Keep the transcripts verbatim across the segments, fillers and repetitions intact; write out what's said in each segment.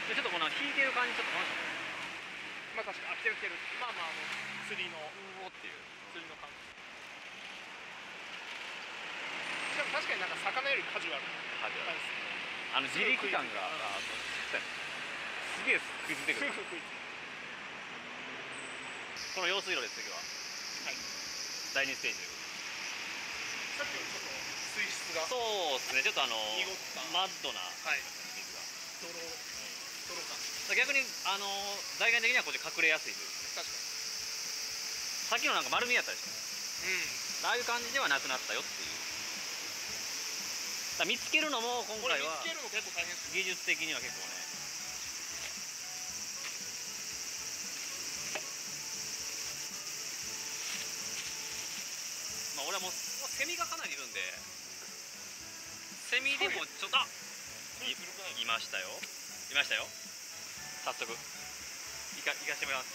でちょっとこの引いてる感じちょっと楽しい。 まあ確かに、あ、来てる来てる。まあまあ、あの釣りのうおっていう。 釣りの感じ。しかも確かになんか魚よりカジュアルなカジュアル感じですね。 あの自力感があそうすげえ食いついてくる。 すぐ食いついてこの用水路です次は。 はい。 だいにステージ。 さっきよりちょっと水質がそうですね、ちょっとあの濁ったマッドなはい水が。 泥泥感。 逆にあの在外的にはこっち隠れやすいというですね。 確かさっきのなんか丸見えやったでしょ。 に。うん。 ああいう感じではなくなったよっていう。だから見つけるのも今これ回は見つけるの結構大変ですよ。 技術的には結構ね。まあ俺はもうセミがかなりいるんで、セミでもちょっとあいいましたよいましたよ。早速いかいかしてみます。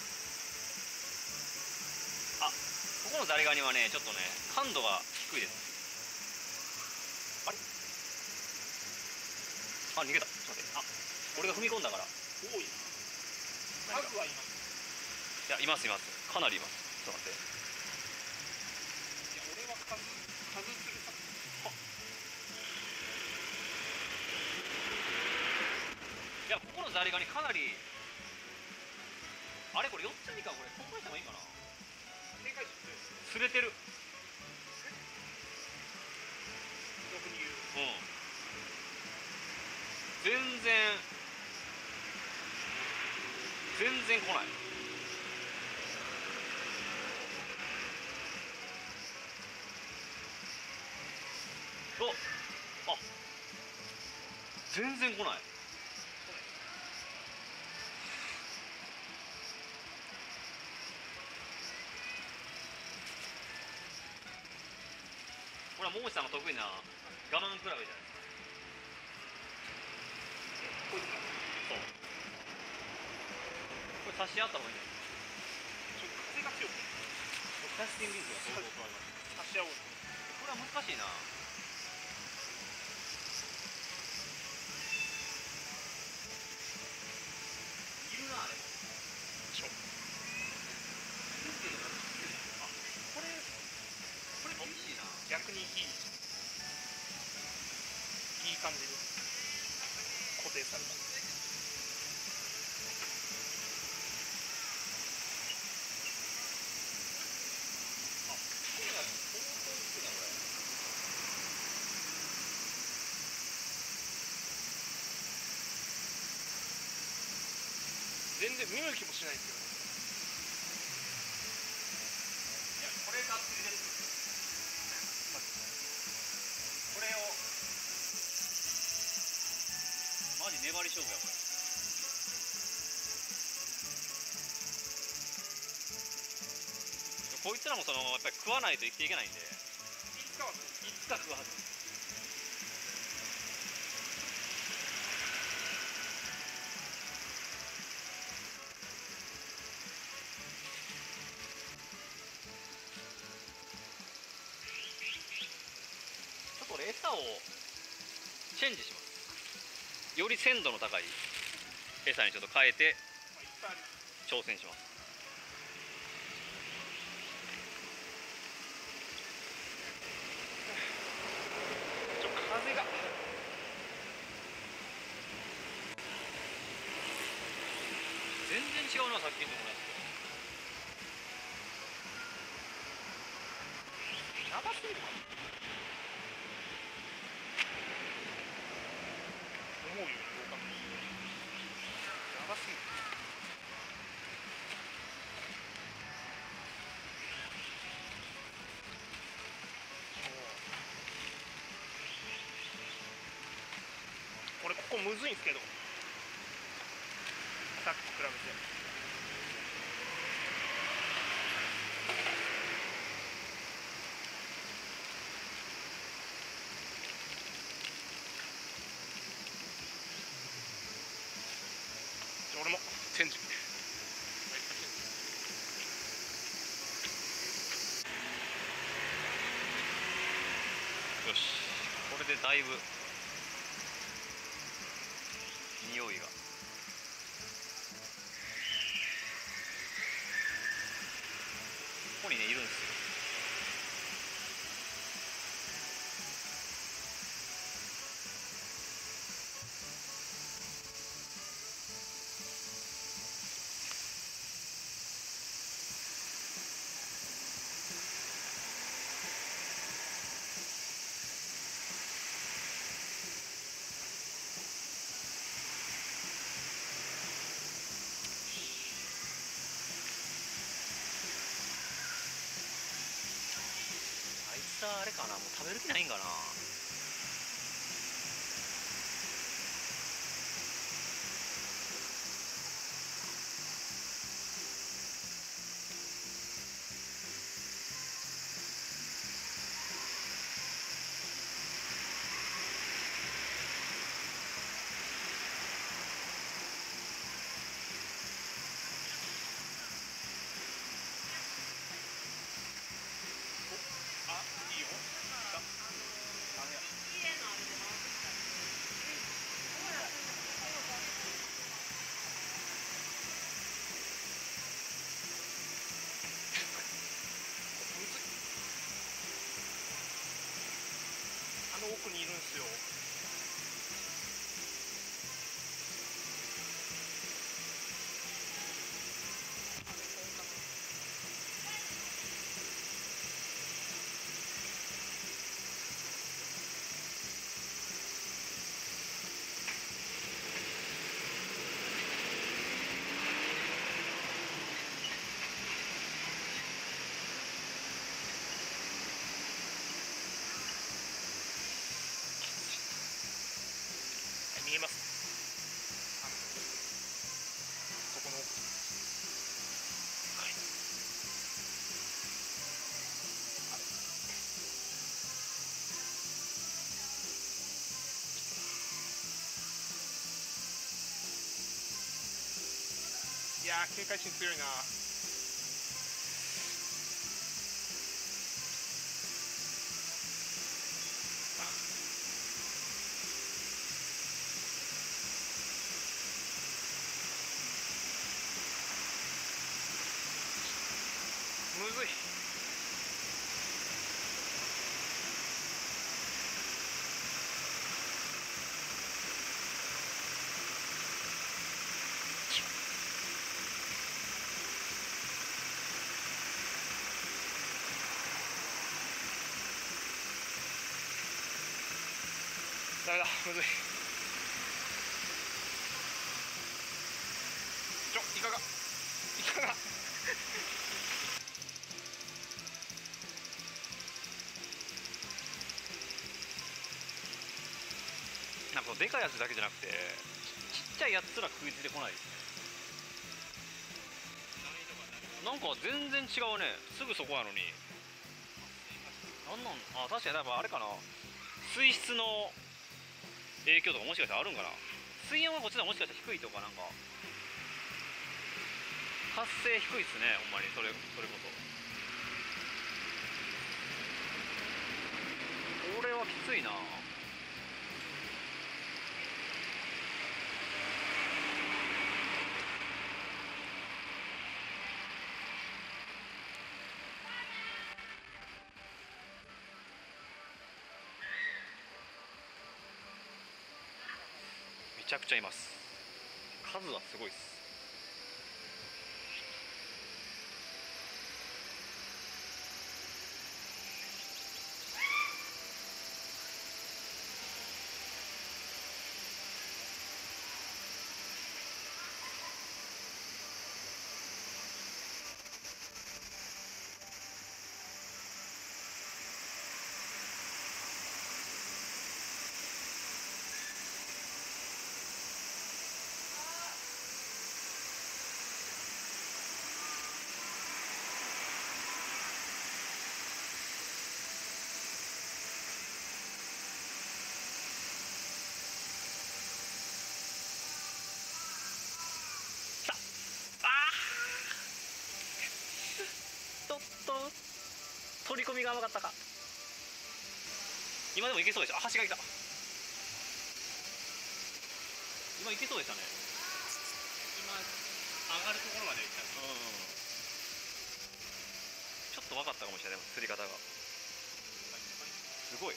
あ、ここのザリガニはねちょっとね感度が低いです。あれあ、逃げた。ちょっと待って。あ、俺が踏み込んだから。 多いな。数はいます。 いや、いますいます。かなりいます。ちょっと待って。 いや、俺は数数するさ。 いや、ここのザリガニかなりあれこれよっつにかこれ交換してもいいかな。 正解値って釣れてる。 逆に言う。 うん。全然全然来ない。お、あ、全然来ない。これは桃地さんが得意な我慢比べじゃないですか。 こいつだ。 そう。これ差し合った方がいいんじゃないちょっと風が強くてですか。キャスティング技術が相当変わります。 差し合おう。 これは難しいな。いるなあれも。 でしょ。 あ、これこれ厳しいな。 逆にいいいい感じに固定された。 あ、これは相当いくなこれ。 全然見向きもしないですけどね。 いや、これが釣りです。これをマジ粘り勝負やこれ。こいつらもそのやっぱり食わないと生きていけないんで、いいつかはつか食うはず。ちょっと俺餌をチェンジします。より鮮度の高い餌にちょっと変えてまあいっぱいあります。 挑戦します。 ちょっと風が全然違うな、さっきのところやつと。 長すぎるかな。思うより動かない。長すぎる。これここむずいんですけど、さっきと比べて。俺もチェンジ。 よし、これでだいぶ匂いがこにねいるんですよ。あいつはあれかな、もう食べる気ないんかな。 あ、いいよ。だ、ダメや。むずい。あの奥にいるんすよ。見えます。あのそこの奥。はい。いやー、警戒心強いな。むずい。ダメだ、むずい。ちょ、イカがイカがなんかでかいやつだけじゃなくてちっちゃいやつすら食いついてこないですね。なんか全然違うね。すぐそこやのに。なんなん、あ、確かにやっぱあれかな、水質の影響とかもしかしたらあるんかな。水温がこっちではもしかしたら低いとか、なんか活性低いっすね、ほんまに。それそれこそこれはきついな。めちゃくちゃいます。数はすごいっす。ちょっと取り込みが甘かったか。今でもいけそうでした。あ、橋が来た。今いけそうでしたね。 今上がるところまで行った。 うん、ちと分かったかもしれない、釣り方がすごい。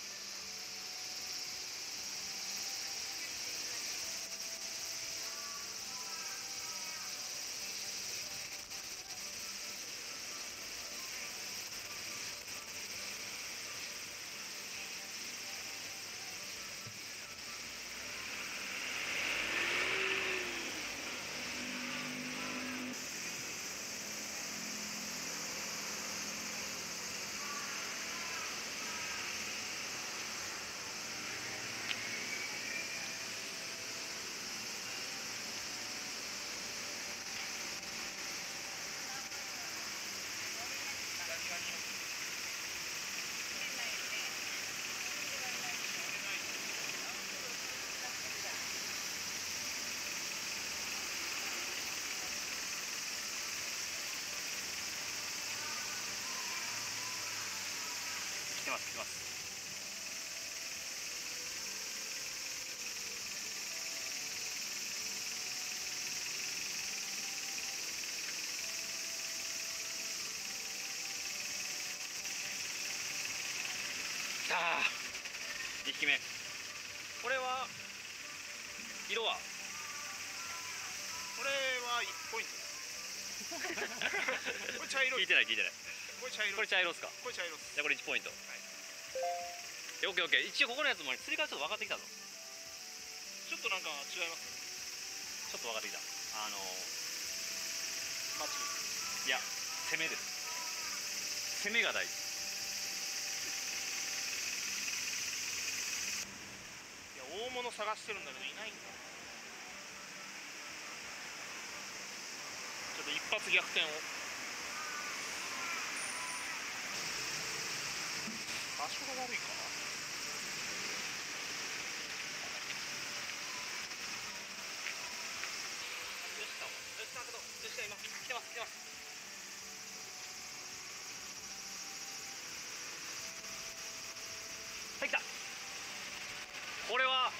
来てます来てます。来たー、にひきめ。これは色はこれはいちポイントこれ茶色い。 聞いてない聞いてない。 これ茶色。 これ茶色っすか。 これ茶色っす。 じゃあこれいちポイント。はい、オッケーオッケー。一応ここのやつも釣り方ちょっと分かってきたぞ。 ちょっとなんか違います。 ちょっと分かってきた。あのマッチいや攻めです。攻めが大事。 いや大物探してるんだけどいないんだ。ちょっと一発逆転を。場所が悪いかな。 今来てます来てます。はい来た。これは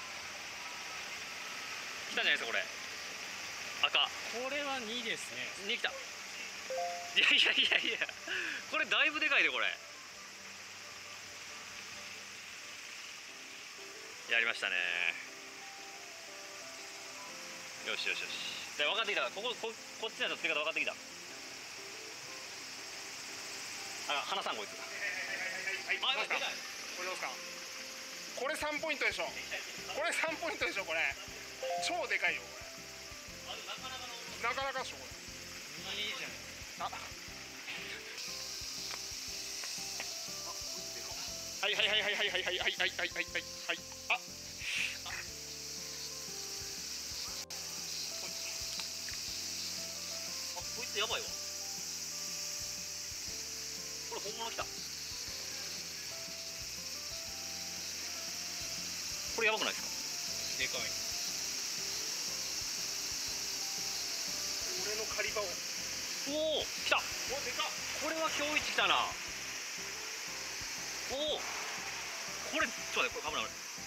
来たんじゃないですか。これ赤。 これはにですね。 に来た。いやいやいやいや、これだいぶでかいでこれ。やりましたね。よしよしよし。で分かってきた。ここ こ, こっちのやつ釣り方分かってきた。あ、花さんこいつ。 はいはいはいはい。これどうですか。これさんポイントでしょ。これさんポイントでしょ。これ超でかいよこれ。なかなかでしょこれ。いいじゃん。あ。はいはいはいはいはいはいはいはいはいはいはいはい。あ。 こいつやばいわ。これ本物来た。これやばくないですか。 でかい。俺の狩り場を。 おお来た。 おでかっ。 これは今日一来たな。おおこれちょっと待って、これ危ない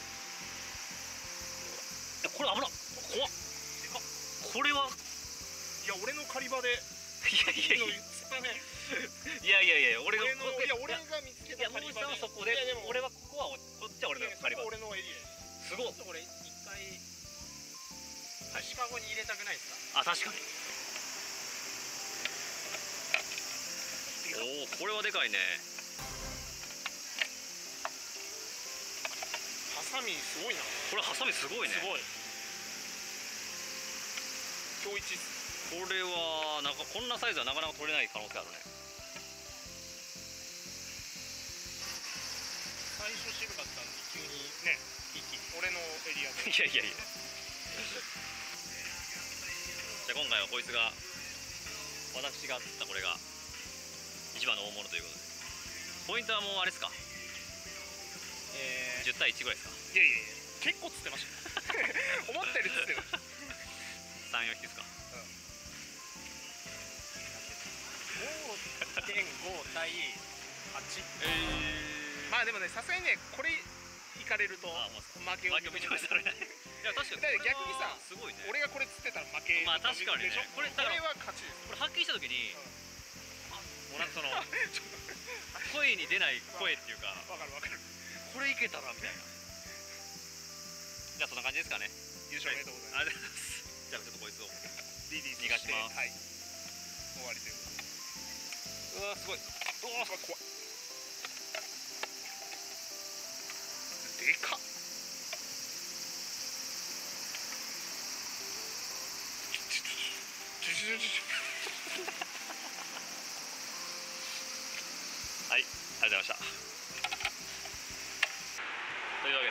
危ない。これ危なっ。怖っ。でかっ。これはいや俺の狩り場で。 いやいやいやいやいやいや、俺のいや俺が見つけた狩り場で。 いや、もうそこで、俺はここはこっちは俺の狩り場。 俺のエリア。すごい。 これ一回シカゴに入れたくないですか。 あ、確かに。おお、これはでかいね。 ハサミすごいな。 これハサミすごいね。 すごい。今日一っす。 これはなんかこんなサイズはなかなか取れない可能性あるね。 最初渋かったんで急にね、一気に俺のエリアで。 いやいやいや。じゃあ今回はこいつが、私が釣ったこれが一番の大物ということで、ポイントはもうあれですか、えー、じゅうたいいちぐらいですか。 いやいやいや、結構釣ってました思ったより釣ってるさん、よんひきですか。 ごてんご 対はち。 えー、 まあでもね、さすがにね、これいかれると負けを認めされない。いや確かに。 だから逆にさ、 すごいね。 俺がこれ釣ってたら負け。 まあ確かにね。これだからは勝ちです。 これ発見した時に、あ、 もうなんかその声に出ない声っていうか、 わかるわかる。 これいけたらみたいな。じゃあそんな感じですかね。 優勝おめでとうございます。 ありがとうございます。じゃあちょっとこいつをディーディー逃がします。 はい。終わりということで。 うわーすごい。おお怖っ。でかっ。 はい、ありがとうございました。というわけで、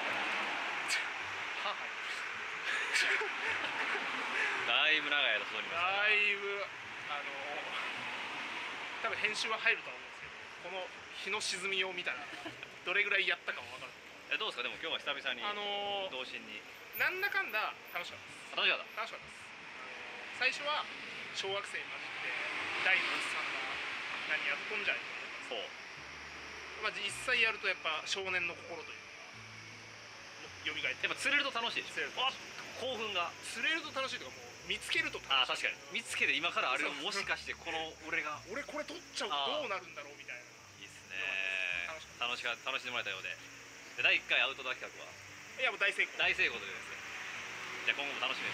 だいぶ長い間外にいました。 だいぶあの多分編集は入るとは思うんですけど、この日の沈みを見たらどれぐらいやったかも分かる。 え、どうですか。でも今日は久々にあの童心に。 なんだかんだ楽しかったです。 楽しかった。 楽しかったです。最初は小学生に混じって大のおっさんが何やっとんじゃいと思ったんです。 そう。 まあ実際やるとやっぱ少年の心というか蘇って、 やっぱ釣れると楽しいでしょ。 釣れるとわっ興奮が。 釣れると楽しいとか、もう見つけるとああ楽しい。 確かに見つけて今からあれをもしかしてこの俺が俺これ取っちゃうとどうなるんだろうみたいな。 いいっすね。 楽しか楽しか楽しんでもらえたようで、でだいいっかいアウトドア企画はった。いやもう大成功。 大成功というですね。じゃあ今後も楽しみです。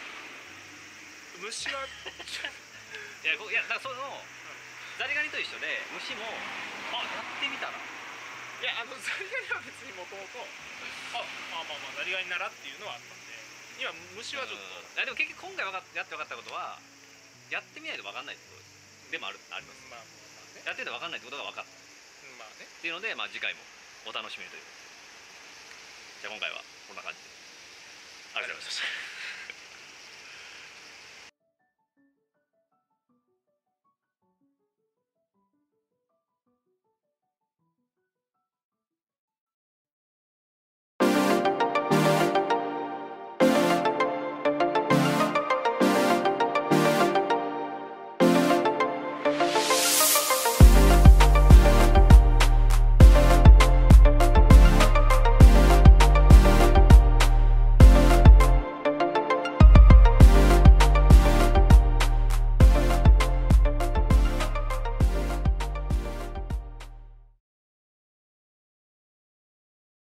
虫はいやこいやだからそのザリガニと一緒で虫もあやってみたら。 いやあのザリガニは別にもともとああまあまあザリガニならっていうのはあったんで、今虫はちょっと、 いやでも結局今回わかやって分かったことはやってみないと分かんないってことですでもあるあります。 まあまあね、 やってみて分かんないってことが分かったっまあね。 ていうので、まあ、次回もお楽しみにという。じゃあ今回はこんな感じでありがとうございました。